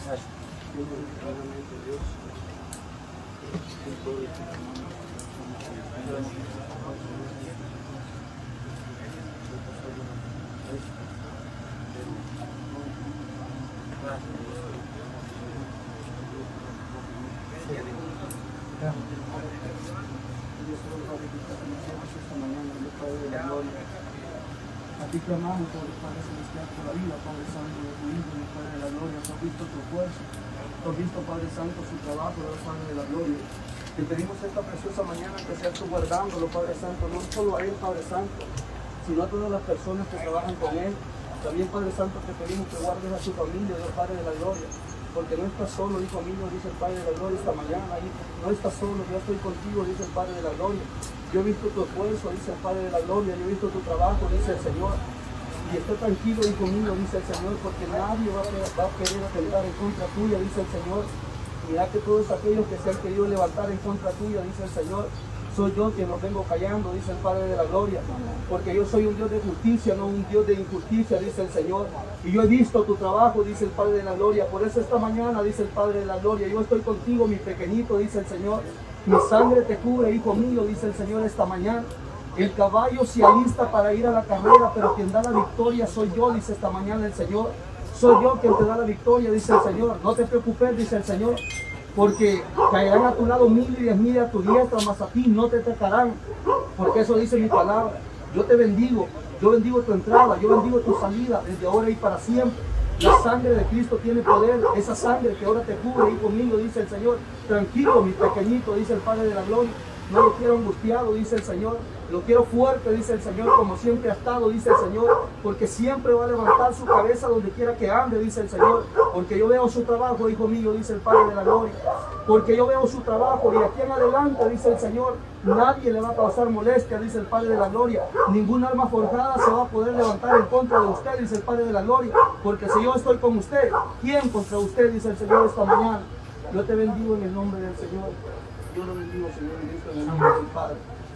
A ti clamamos, Padre Celestial, por la vida, Padre Santo, de tu Hijo, mi Padre de la gloria. Tú has visto tu esfuerzo, tú has visto, Padre Santo, su trabajo, Padre de la gloria. Te pedimos esta preciosa mañana que seas tú guardándolo, Padre Santo, no solo a él, Padre Santo, sino a todas las personas que trabajan con él. También, Padre Santo, te pedimos que guardes a su familia, Dios Padre de la gloria. Porque no estás solo, hijo mío, dice el Padre de la gloria esta mañana. No estás solo, yo estoy contigo, dice el Padre de la gloria. Yo he visto tu esfuerzo, dice el Padre de la gloria. Yo he visto tu trabajo, dice el Señor. Y está tranquilo, hijo mío, dice el Señor, porque nadie va a querer atentar en contra tuya, dice el Señor. Mira que todos aquellos que se han querido levantar en contra tuya, dice el Señor, soy yo quien los vengo callando, dice el Padre de la gloria. Porque yo soy un Dios de justicia, no un Dios de injusticia, dice el Señor. Y yo he visto tu trabajo, dice el Padre de la gloria. Por eso esta mañana, dice el Padre de la gloria, yo estoy contigo, mi pequeñito, dice el Señor. Mi sangre te cubre, hijo mío, dice el Señor esta mañana. El caballo se alista para ir a la carrera, pero quien da la victoria soy yo, dice esta mañana el Señor. Soy yo quien te da la victoria, dice el Señor. No te preocupes, dice el Señor, porque caerán a tu lado 1000 y 10.000 a tu diestra, mas a ti no te atacarán. Porque eso dice mi palabra. Yo te bendigo, yo bendigo tu entrada, yo bendigo tu salida, desde ahora y para siempre. La sangre de Cristo tiene poder, esa sangre que ahora te cubre, hijo mío, dice el Señor. Tranquilo, mi pequeñito, dice el Padre de la gloria. No lo quiero angustiado, dice el Señor. Lo quiero fuerte, dice el Señor, como siempre ha estado, dice el Señor. Porque siempre va a levantar su cabeza donde quiera que ande, dice el Señor. Porque yo veo su trabajo, hijo mío, dice el Padre de la gloria. Porque yo veo su trabajo y aquí en adelante, dice el Señor, nadie le va a causar molestia, dice el Padre de la gloria. Ningún arma forjada se va a poder levantar en contra de usted, dice el Padre de la gloria. Porque si yo estoy con usted, ¿quién contra usted, dice el Señor esta mañana? Yo te bendigo en el nombre del Señor. Yo lo bendigo, Señor, y Cristo, en el nombre del Padre.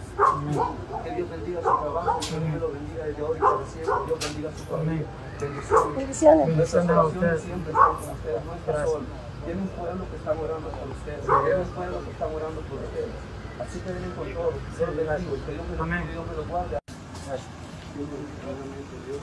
Que Dios bendiga su trabajo, que Dios lo bendiga desde hoy y para siempre. Dios bendiga su familia. Bendiciones. Nuestras oraciones siempre están con ustedes, no está solo. Tiene un pueblo que está orando por ustedes. Tiene un pueblo que está orando por ustedes. Así que vienen con todo. Dios los bendiga. Que Dios me lo guarde. Dios me bendiga, Dios.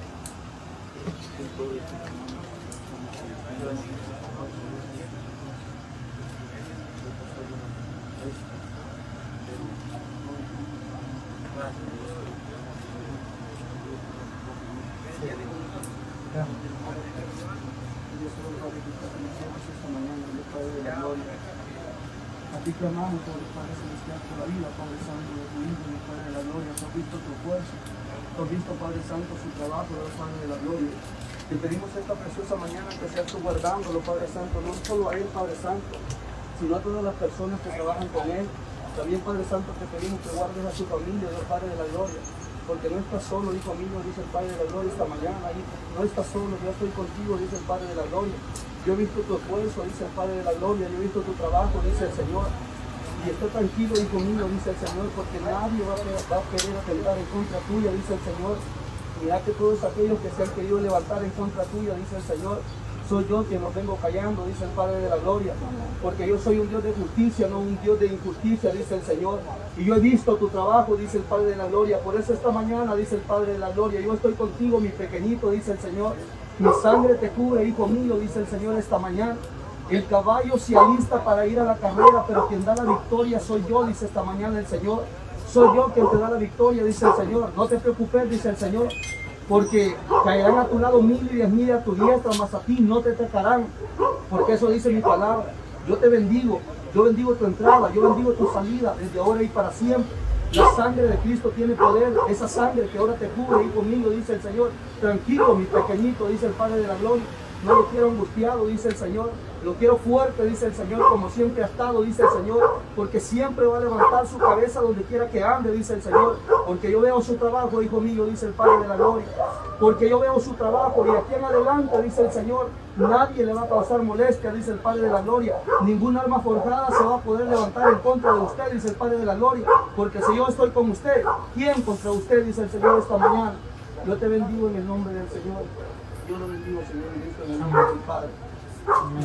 A ti clamamos, Padre Celestial, por la vida, Padre Santo, de tu Hijo, mi Padre de la gloria. Tú has visto tu esfuerzo, tú has visto, Padre Santo, su trabajo, Padre de la gloria. Te pedimos esta preciosa mañana que seas tú guardándolo, Padre Santo, no solo a él, Padre Santo, sino a todas las personas que trabajan con él. También, Padre Santo, te pedimos que guardes a su familia, Dios Padre de la gloria. Porque no estás solo, hijo mío, dice el Padre de la gloria esta mañana. No estás solo, yo estoy contigo, dice el Padre de la gloria. Yo he visto tu esfuerzo, dice el Padre de la gloria. Yo he visto tu trabajo, dice el Señor. Y está tranquilo, hijo mío, dice el Señor, porque nadie va a querer atentar en contra tuya, dice el Señor. Mira que todos aquellos que se han querido levantar en contra tuya, dice el Señor, soy yo quien los vengo callando, dice el Padre de la gloria. Porque yo soy un Dios de justicia, no un Dios de injusticia, dice el Señor. Y yo he visto tu trabajo, dice el Padre de la gloria. Por eso esta mañana, dice el Padre de la gloria, yo estoy contigo, mi pequeñito, dice el Señor. Mi sangre te cubre, hijo mío, dice el Señor esta mañana. El caballo se alista para ir a la carrera, pero quien da la victoria soy yo, dice esta mañana el Señor. Soy yo quien te da la victoria, dice el Señor. No te preocupes, dice el Señor, porque caerán a tu lado 1000 y 10.000 a tu diestra, mas a ti no te atacarán. Porque eso dice mi palabra. Yo te bendigo, yo bendigo tu entrada, yo bendigo tu salida, desde ahora y para siempre. La sangre de Cristo tiene poder, esa sangre que ahora te cubre, hijo mío, dice el Señor. Tranquilo, mi pequeñito, dice el Padre de la gloria. No lo quiero angustiado, dice el Señor. Lo quiero fuerte, dice el Señor, como siempre ha estado, dice el Señor. Porque siempre va a levantar su cabeza donde quiera que ande, dice el Señor. Porque yo veo su trabajo, hijo mío, dice el Padre de la gloria. Porque yo veo su trabajo y aquí en adelante, dice el Señor, nadie le va a causar molestia, dice el Padre de la gloria. Ningún arma forjada se va a poder levantar en contra de usted, dice el Padre de la gloria. Porque si yo estoy con usted, ¿quién contra usted, dice el Señor esta mañana? Yo te bendigo en el nombre del Señor. Yo lo bendigo, Señor, y Cristo, en el nombre del Padre.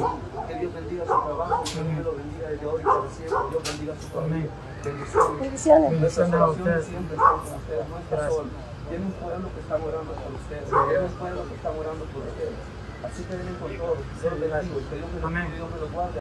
bendiga su trabajo, Dios me lo bendiga desde hoy para siempre. Dios bendiga su familia. Bendiciones. Bendiciones a ustedes. Siempre están con ustedes, no está solo. Tiene un pueblo que está orando por ustedes. Tiene un pueblo que está orando por ustedes. Así que vienen con todo. Dios bendiga. Que Dios me lo guarde.